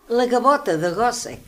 La gavota de Gossec.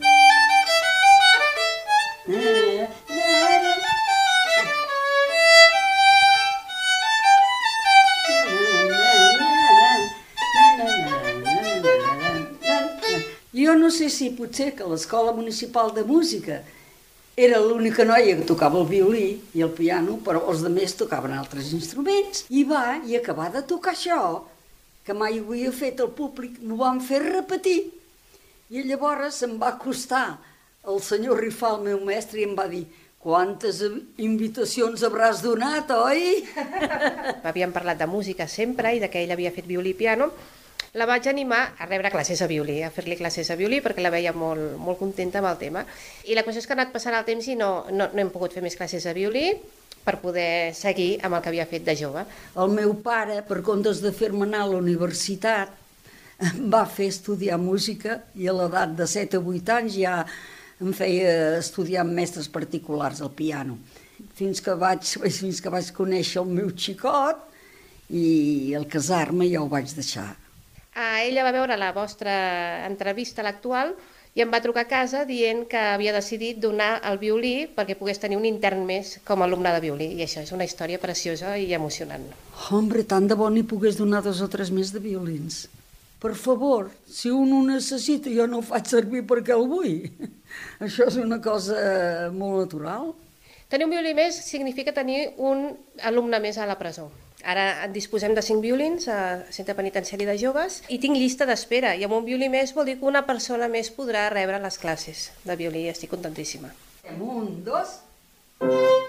Jo no sé si potser que a l'Escola Municipal de Música era l'única noia que tocava el violí i el piano, però els altres tocaven altres instruments. I acabar de tocar això, que mai ho havia fet el públic, m'ho van fer repetir. I llavors se'm va acostar el senyor Rifà, el meu mestre, i em va dir: quantes invitacions hauràs donat, oi? Havíem parlat de música sempre i de que ell havia fet violí i piano. La vaig animar a rebre classes de violí, a fer-li classes de violí, perquè la veia molt contenta amb el tema. I la qüestió és que ha anat passant el temps i no hem pogut fer més classes de violí per poder seguir amb el que havia fet de jove. El meu pare, per comptes de fer-me anar a la universitat, em va fer estudiar música i a l'edat de 7 o 8 anys ja em feia estudiar amb mestres particulars al piano. Fins que vaig conèixer el meu xicot i al casar-me ja ho vaig deixar. Ella va veure la vostra entrevista a l'Actual i em va trucar a casa dient que havia decidit donar el violí perquè pogués tenir un intern més com a alumne de violí. I això és una història preciosa i emocionant. Hombre, tant de bo n'hi pogués donar 2 o 3 més de violins. Per favor, si un ho necessita, jo no ho faig servir perquè el vull. Això és una cosa molt natural. Tenir un violí més significa tenir un alumne més a la presó. Ara disposem de 5 violins a Centre Penitenciari de Joves i tinc llista d'espera. I amb un violí més vol dir que una persona més podrà rebre les classes de violí. Estic contentíssima. 1, 2...